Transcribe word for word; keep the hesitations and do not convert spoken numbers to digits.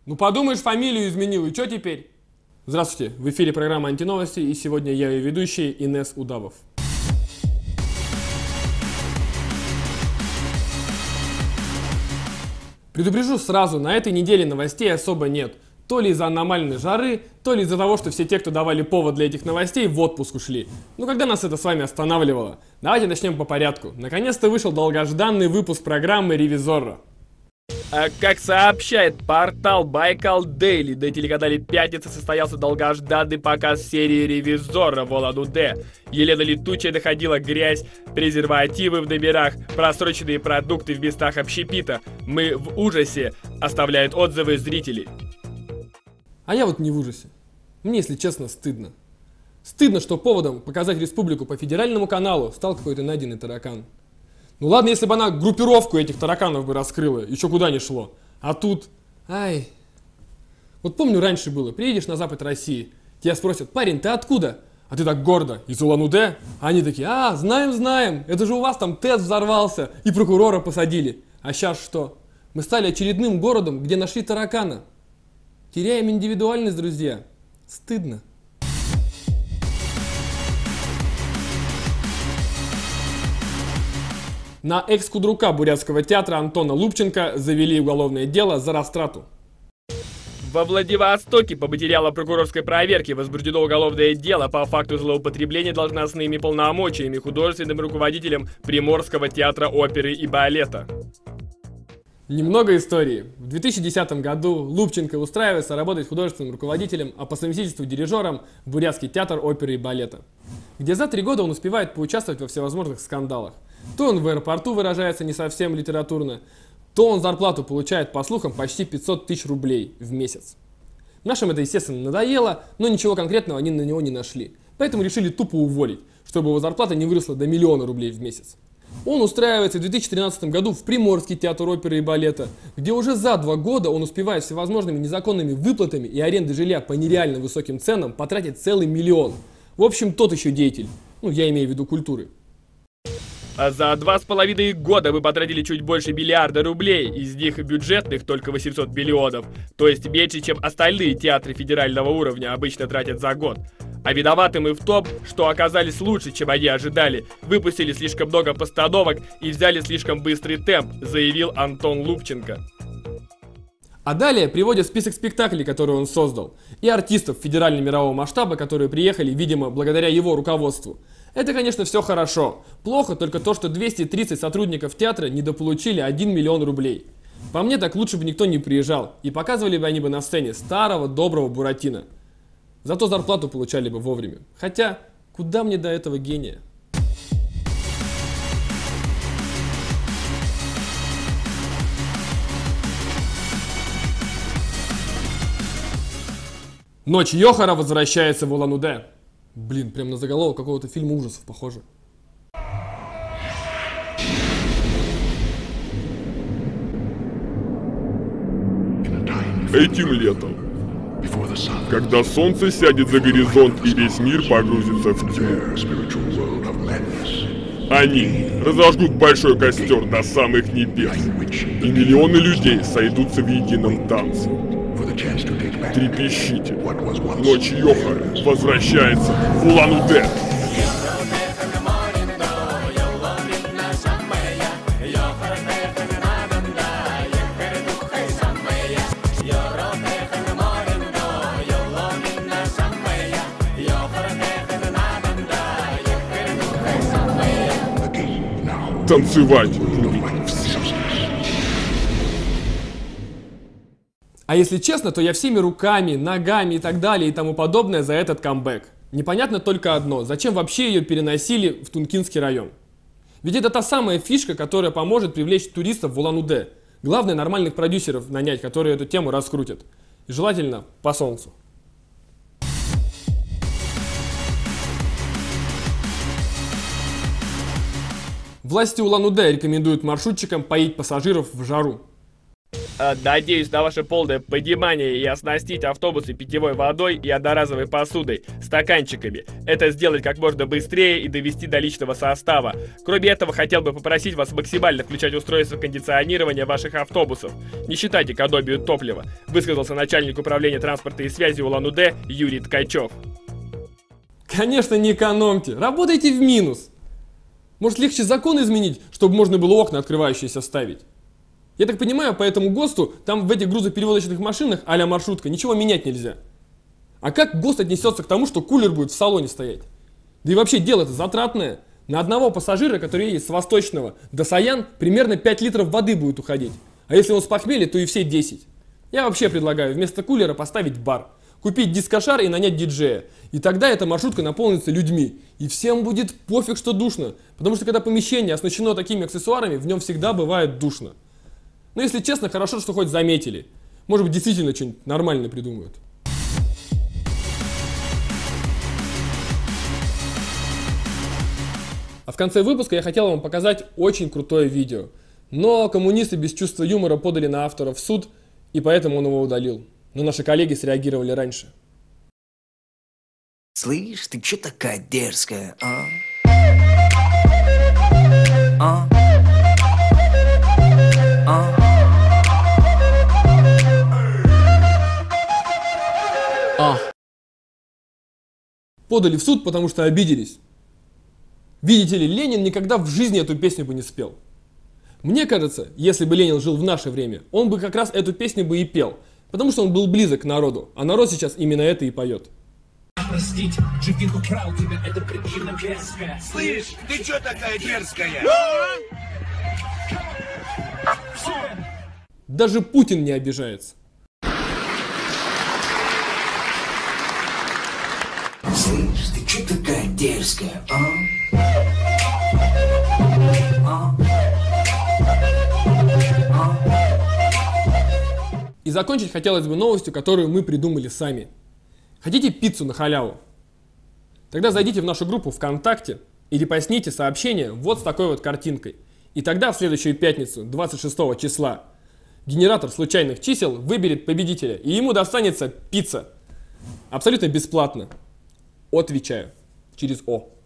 Ну подумаешь, фамилию изменил, и что теперь? Здравствуйте, в эфире программа «Антиновости», и сегодня я ее ведущий Инес Удавов. Предупрежу сразу, на этой неделе новостей особо нет. То ли из-за аномальной жары, то ли из-за того, что все те, кто давали повод для этих новостей, в отпуск ушли. Ну когда нас это с вами останавливало? Давайте начнем по порядку. Наконец-то вышел долгожданный выпуск программы «Ревизорро». А как сообщает портал Байкал Дейли, на телеканале «Пятница» состоялся долгожданный показ серии «Ревизорро» в Улан-Удэ. Елена Летучая доходила грязь, презервативы в номерах, просроченные продукты в местах общепита. Мы в ужасе, оставляют отзывы зрителей. А я вот не в ужасе. Мне, если честно, стыдно. Стыдно, что поводом показать республику по федеральному каналу стал какой-то найденный таракан. Ну ладно, если бы она группировку этих тараканов бы раскрыла, еще куда ни шло. А тут, ай. Вот помню, раньше было, приедешь на запад России, тебя спросят: парень, ты откуда? А ты так гордо: из Улан-Удэ. А они такие: а, знаем, знаем, это же у вас там ТЭЦ взорвался и прокурора посадили. А сейчас что? Мы стали очередным городом, где нашли таракана. Теряем индивидуальность, друзья. Стыдно. На экс-худрука Бурятского театра Антона Лупченко завели уголовное дело за растрату. Во Владивостоке по материалам прокурорской проверки возбуждено уголовное дело по факту злоупотребления должностными полномочиями художественным руководителем Приморского театра оперы и балета. Немного истории. В две тысячи десятом году Лупченко устраивается работать художественным руководителем, а по совместительству дирижером в Бурятский театр оперы и балета, где за три года он успевает поучаствовать во всевозможных скандалах. То он в аэропорту выражается не совсем литературно, то он зарплату получает, по слухам, почти пятьсот тысяч рублей в месяц. Нашим это, естественно, надоело, но ничего конкретного они на него не нашли. Поэтому решили тупо уволить, чтобы его зарплата не выросла до миллиона рублей в месяц. Он устраивается в две тысячи тринадцатом году в Приморский театр оперы и балета, где уже за два года он успевает всевозможными незаконными выплатами и арендой жилья по нереально высоким ценам потратить целый миллион. В общем, тот еще деятель. Ну, я имею в виду культуры. А за два с половиной года мы потратили чуть больше миллиарда рублей, из них бюджетных только восемьсот миллионов, то есть меньше, чем остальные театры федерального уровня обычно тратят за год. А виноваты мы в том, что оказались лучше, чем они ожидали, выпустили слишком много постановок и взяли слишком быстрый темп, заявил Антон Лупченко. А далее приводят список спектаклей, которые он создал, и артистов федерально-мирового масштаба, которые приехали, видимо, благодаря его руководству. Это, конечно, все хорошо. Плохо только то, что двести тридцать сотрудников театра недополучили один миллион рублей. По мне, так лучше бы никто не приезжал, и показывали бы они бы на сцене старого доброго Буратино. Зато зарплату получали бы вовремя. Хотя, куда мне до этого гения? Ночь Йохара возвращается в Улан-Удэ. Блин, прям на заголовок какого-то фильма ужасов похоже. Этим летом, когда солнце сядет за горизонт и весь мир погрузится в тьму, они разожгут большой костер до самых небес, и миллионы людей сойдутся в едином танце. Трепещите, ночь Йохара возвращается в Улан-Удэ. Танцевать будут все. А если честно, то я всеми руками, ногами и так далее и тому подобное за этот камбэк. Непонятно только одно: зачем вообще ее переносили в Тункинский район? Ведь это та самая фишка, которая поможет привлечь туристов в Улан-Удэ. Главное, нормальных продюсеров нанять, которые эту тему раскрутят. И желательно по солнцу. Власти Улан-Удэ рекомендуют маршрутчикам поить пассажиров в жару. Э, Надеюсь на ваше полное понимание и оснастить автобусы питьевой водой и одноразовой посудой, стаканчиками. Это сделать как можно быстрее и довести до личного состава. Кроме этого, хотел бы попросить вас максимально включать устройство кондиционирования ваших автобусов. Не считать экономию топлива, высказался начальник управления транспорта и связи Улан-Удэ Юрий Ткачев. Конечно, не экономьте, работайте в минус. Может, легче закон изменить, чтобы можно было окна открывающиеся ставить? Я так понимаю, по этому ГОСТу, там в этих грузоперевозочных машинах а-ля маршрутка ничего менять нельзя. А как ГОСТ отнесется к тому, что кулер будет в салоне стоять? Да и вообще дело-то затратное. На одного пассажира, который едет с Восточного до Саян, примерно пять литров воды будет уходить. А если он с похмелья, то и все десять. Я вообще предлагаю вместо кулера поставить бар. Купить дискошар и нанять диджея. И тогда эта маршрутка наполнится людьми. И всем будет пофиг, что душно. Потому что когда помещение оснащено такими аксессуарами, в нем всегда бывает душно. Но если честно, хорошо, что хоть заметили. Может быть, действительно что-нибудь нормальное придумают. А в конце выпуска я хотел вам показать очень крутое видео. Но коммунисты без чувства юмора подали на автора в суд, и поэтому он его удалил. Но наши коллеги среагировали раньше. Слышь, ты чё такая дерзкая, а? А? А? А. Подали в суд, потому что обиделись. Видите ли, Ленин никогда в жизни эту песню бы не спел. Мне кажется, если бы Ленин жил в наше время, он бы как раз эту песню бы и пел. Потому что он был близок к народу, а народ сейчас именно это и поет. Простить, Джипин украл тебя, это причина мерзкая. Слышь, ты чё такая дерзкая? Даже Путин не обижается. Слышь, ты чё такая дерзкая, а? А? А? И закончить хотелось бы новостью, которую мы придумали сами. Хотите пиццу на халяву? Тогда зайдите в нашу группу ВКонтакте и репостните сообщение вот с такой вот картинкой. И тогда в следующую пятницу, двадцать шестого числа, генератор случайных чисел выберет победителя, и ему достанется пицца. Абсолютно бесплатно. Отвечаю. Через О.